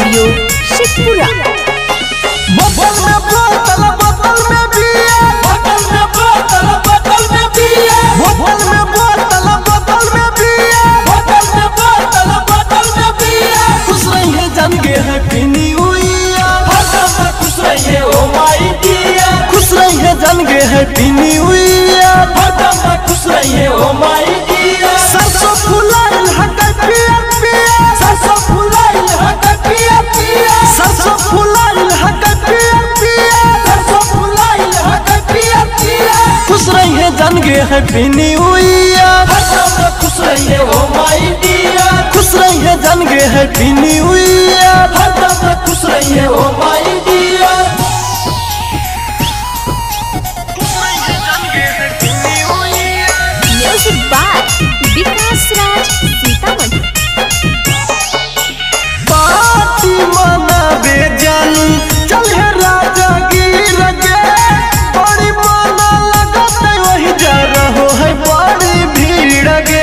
Studio Sheikhpura. बोतल में बोतल बोतल में बिया, बोतल में बोतल बोतल में बिया, बोतल में बोतल बोतल में बिया, बोतल में बोतल बोतल में बिया। खुश रहिए जान के हैप्पी न्यू ईयर, हरदम खुश रहिए ओ माय डियर। खुश रहिए जान के हैप्पी न्यू ईयर, हरदम खुश रहिए ओ माय डियर। सरसों फुलाइल हकै पियर पियर, सरसों फुलाइल हकै पियर पियर, सरसों फुलाइल हकै पियर पियर, सरसों फुलाइल हकै पियर पियर। खुश रहिए जान के हैप्पी न्यू ईयर, हरदम खुश रहिए ओ माय डियर। खुश रहिए जान के हैप्पी न्यू ईयर, हरदम खुश रहिए oh my dear. Music by Vikas Raj Sitamarhi. Party मनाबे जानू चल हे राजा गिर गे, बड़ी मना लगत वही जा रहो है बड़ी भीड़ गे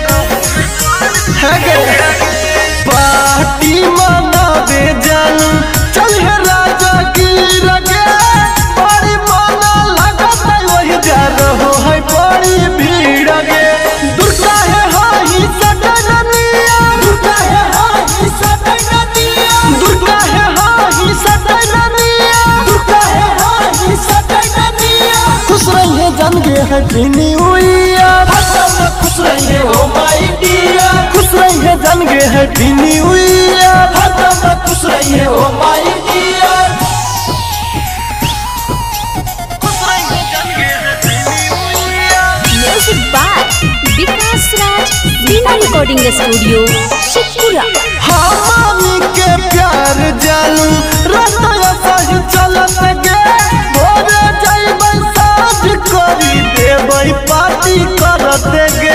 है गे। पार्टी मनाबे जानू चल हे राजा गिर गे, बड़ी मना लगत वही जा रहो है बड़ी भीड़ गे। दुर्गा है हाई सटनिया, दुर्गा है हाई सटनिया, दुर्गा है हाई सटनिया, दुर्गा है हाई सटनिया। खुश रहिए जान के हैप्पी न्यू ईयर, हरदम खुश रहिए ओ माय डियर। खुश रहिए जान के हैप्पी न्यू ईयर, हरदम खुश रहिए ओ माय डियर। खुश रहिए जान के happy new year. Music by Vikas Raj Meena recording studio Sheikhpura. हमानी के प्यार जानू रतया सही चलत गे, भोरे जइबै साँझ करी देबै पार्टी करत गे।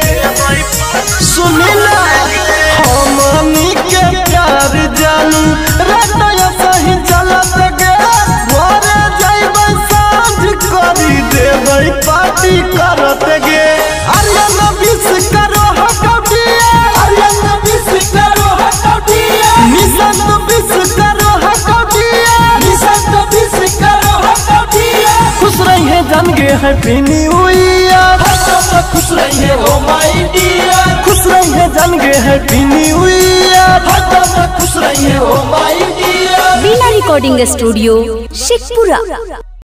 सुनिला हमानी के प्यार जानू रतया सही चलत गे, भोरे जइबै साँझ करी देबै पार्टी करत गे। आर्यन विश करो हकौटिया, आर्यन विश करो हकौटिया, निशांत विश करो हकौटिया, निशांत विश करो हकौटिया। खुश रहिए जान के हैप्पी न्यू ईयर, हरदम खुश रहिए ओ माय डियर। खुश रहिए जान के हैप्पी न्यू ईयर, हरदम खुश रहिए oh my dear. Meena recording studio Sheikhpura.